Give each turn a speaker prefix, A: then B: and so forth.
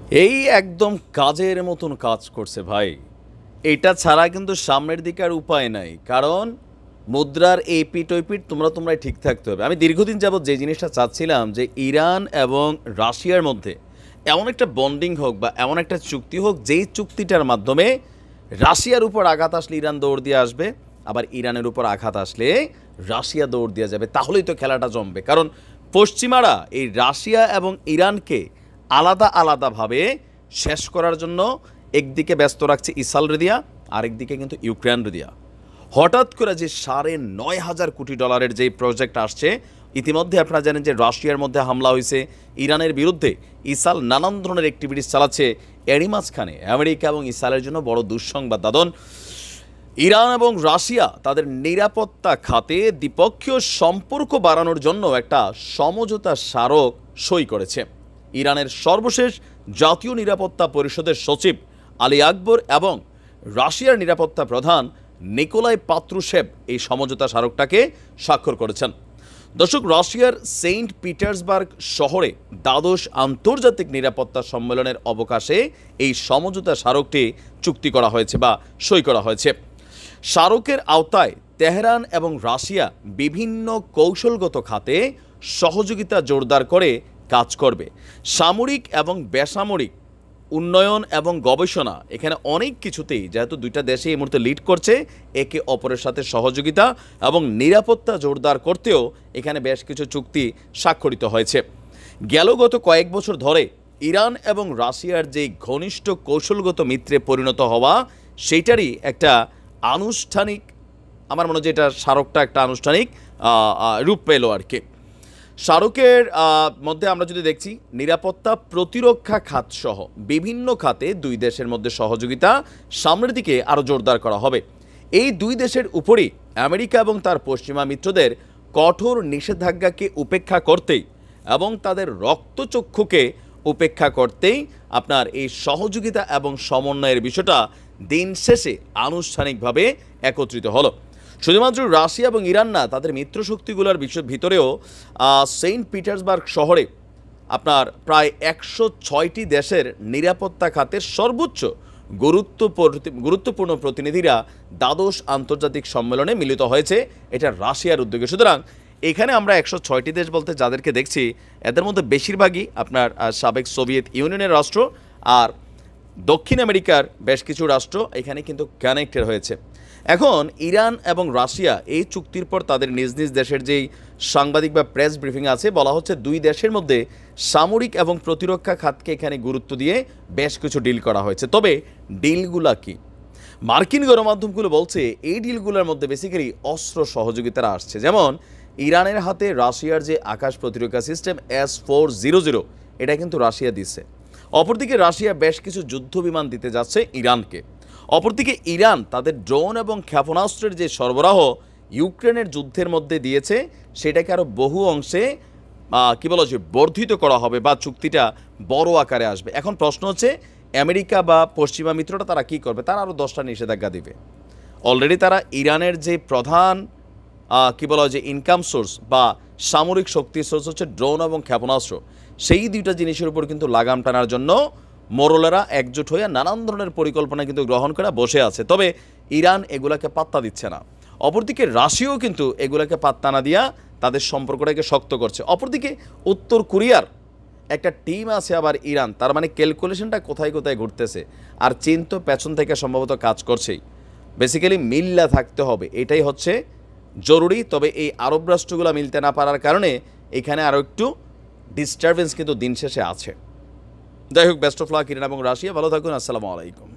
A: এই একদম কাজের মতন কাজ করছে ভাই। এটা ছাড়া কিন্তু সামনের দিকে আর উপায় নাই, কারণ মুদ্রার এই পিঠ ওই পিঠ তোমরাই ঠিক থাকতে হবে। আমি দীর্ঘদিন যাবৎ যে জিনিসটা চাচ্ছিলাম যে ইরান এবং রাশিয়ার মধ্যে এমন একটা বন্ডিং হোক বা এমন একটা চুক্তি হোক, যেই চুক্তিটার মাধ্যমে রাশিয়ার উপর আঘাত আসলে ইরান দৌড় দিয়ে আসবে, আবার ইরানের উপর আঘাত আসলে রাশিয়া দৌড় দিয়ে যাবে। তাহলেই তো খেলাটা জমবে। কারণ পশ্চিমারা এই রাশিয়া এবং ইরানকে আলাদা আলাদাভাবে শেষ করার জন্য একদিকে ব্যস্ত রাখছে ইসরায়েল রেদিয়া, আরেকদিকে কিন্তু ইউক্রেন রেদিয়া। হঠাৎ করে যে $9,500 যে প্রজেক্ট আসছে, ইতিমধ্যে আপনারা জানেন যে রাশিয়ার মধ্যে হামলা হয়েছে, ইরানের বিরুদ্ধে ইসরায়েল নানান ধরনের অ্যাক্টিভিটিস চালাচ্ছে। এরই মাঝখানে আমেরিকা এবং ইসরায়েলের জন্য বড় দুঃসংবাদ দাদন। ইরান এবং রাশিয়া তাদের নিরাপত্তা খাতে দ্বিপক্ষীয় সম্পর্ক বাড়ানোর জন্য একটা সমঝোতা স্মারক সই করেছে। ইরানের সর্বশেষ জাতীয় নিরাপত্তা পরিষদের সচিব আলী আকবর এবং রাশিয়ার নিরাপত্তা প্রধান নিকোলাই পাত্রুশেভ এই সমঝোতা স্মারকটাকে স্বাক্ষর করেছেন। দর্শক, রাশিয়ার সেন্ট পিটার্সবার্গ শহরে দ্বাদশ আন্তর্জাতিক নিরাপত্তা সম্মেলনের অবকাশে এই সমঝোতা স্মারকটি চুক্তি করা হয়েছে বা সই করা হয়েছে। স্মারকের আওতায় তেহরান এবং রাশিয়া বিভিন্ন কৌশলগত খাতে সহযোগিতা জোরদার করে কাজ করবে। সামরিক এবং বেসামরিক উন্নয়ন এবং গবেষণা, এখানে অনেক কিছুতেই, যেহেতু দুইটা দেশে এই মুহূর্তে লিড করছে, একে অপরের সাথে সহযোগিতা এবং নিরাপত্তা জোরদার করতেও এখানে বেশ কিছু চুক্তি স্বাক্ষরিত হয়েছে। গত কয়েক বছর ধরে ইরান এবং রাশিয়ার যে ঘনিষ্ঠ কৌশলগত মিত্রে পরিণত হওয়া, সেইটারই একটা আনুষ্ঠানিক, আমার মনে হয় যে এটা স্মারকটা একটা আনুষ্ঠানিক রূপ পেল আর কি। স্মারকের মধ্যে আমরা যদি দেখছি, নিরাপত্তা প্রতিরক্ষা খাত সহ বিভিন্ন খাতে দুই দেশের মধ্যে সহযোগিতা সামনের দিকে আরও জোরদার করা হবে। এই দুই দেশের উপরই আমেরিকা এবং তার পশ্চিমা মিত্রদের কঠোর নিষেধাজ্ঞাকে উপেক্ষা করতেই এবং তাদের রক্তচক্ষুকে উপেক্ষা করতেই আপনার এই সহযোগিতা এবং সমন্বয়ের বিষয়টা দিন শেষে আনুষ্ঠানিকভাবে একত্রিত হলো। শুধুমাত্র রাশিয়া এবং ইরান না, তাদের মিত্রশক্তিগুলোর ভিতরেও সেন্ট পিটার্সবার্গ শহরে আপনার প্রায় 106টি দেশের নিরাপত্তা খাতের সর্বোচ্চ গুরুত্বপূর্ণ প্রতিনিধিরা দ্বাদশ আন্তর্জাতিক সম্মেলনে মিলিত হয়েছে। এটা রাশিয়ার উদ্যোগে। সুতরাং এখানে আমরা 106টি দেশ বলতে যাদেরকে দেখছি, এদের মধ্যে বেশিরভাগই আপনার সাবেক সোভিয়েত ইউনিয়নের রাষ্ট্র, আর দক্ষিণ আমেরিকার বেশ কিছু রাষ্ট্র এখানে কিন্তু কানেক্টেড হয়েছে। এখন ইরান এবং রাশিয়া এই চুক্তির পর তাদের নিজ নিজ দেশের যেই সাংবাদিক বা প্রেস ব্রিফিং আছে, বলা হচ্ছে দুই দেশের মধ্যে সামরিক এবং প্রতিরক্ষা খাতকে এখানে গুরুত্ব দিয়ে বেশ কিছু ডিল করা হয়েছে। তবে ডিলগুলা কি? মার্কিন গণমাধ্যমগুলো বলছে এই ডিলগুলোর মধ্যে বেসিক্যালি অস্ত্র সহযোগিতারা আসছে। যেমন ইরানের হাতে রাশিয়ার যে আকাশ প্রতিরক্ষা সিস্টেম S-400, এটা কিন্তু রাশিয়া দিচ্ছে। অপরদিকে রাশিয়া বেশ কিছু যুদ্ধ বিমান দিতে যাচ্ছে ইরানকে। অপরদিকে ইরান তাদের ড্রোন এবং ক্ষেপণাস্ত্রের যে সরবরাহ ইউক্রেনের যুদ্ধের মধ্যে দিয়েছে, সেটাকে আরও বহু অংশে বর্ধিত করা হবে বা চুক্তিটা বড় আকারে আসবে। এখন প্রশ্ন হচ্ছে, আমেরিকা বা পশ্চিমা মিত্রটা তারা কী করবে? তারা আরও 10টা নিষেধাজ্ঞা দিবে। অলরেডি তারা ইরানের যে প্রধান ইনকাম সোর্স বা সামরিক শক্তির সোর্স হচ্ছে ড্রোন এবং ক্ষেপণাস্ত্র, সেই দুইটা জিনিসের উপর কিন্তু লাগাম টানার জন্য মোরলেরা একজোট হয়ে নানান ধরনের পরিকল্পনা কিন্তু গ্রহণ করে বসে আছে। তবে ইরান এগুলাকে পাত্তা দিচ্ছে না। অপরদিকে রাশিয়াও কিন্তু এগুলাকে পাত্তা না দিয়া তাদের সম্পর্কটাকে শক্ত করছে। অপরদিকে উত্তর কোরিয়ার একটা টিম আছে আবার ইরান, তার মানে ক্যালকুলেশনটা কোথায় কোথায় ঘুরতেছে। আর চীন তো পেছন থেকে সম্ভবত কাজ করছেই। বেসিক্যালি মিল্লা থাকতে হবে, এটাই হচ্ছে জরুরি। তবে এই আরব রাষ্ট্রগুলো মিলতে না পারার কারণে এখানে আরও একটু ডিস্টারবেন্স কিন্তু দিন শেষে আছে। যাই হোক, বেস্ট অফ লাক ইরান এবং রাশিয়া। ভালো থাকুন। আসসালামু আলাইকুম।